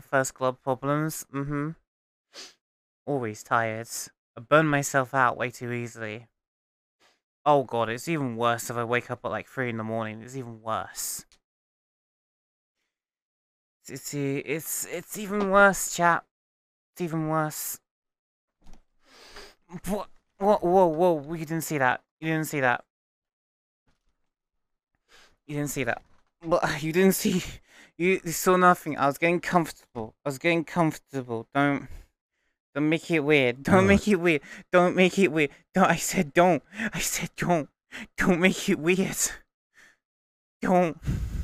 first glove problems. Always tired. I burn myself out way too easily. Oh god, it's even worse if I wake up at like 3 in the morning. It's even worse. It's even worse, chap. It's even worse. What? What? Whoa, whoa! You didn't see that. You didn't see that. You didn't see that. What? You didn't see. You saw nothing. I was getting comfortable. I was getting comfortable. Don't make it weird. Don't make it weird. Don't make it weird. Don't. I said don't. I said don't. Don't make it weird. Don't.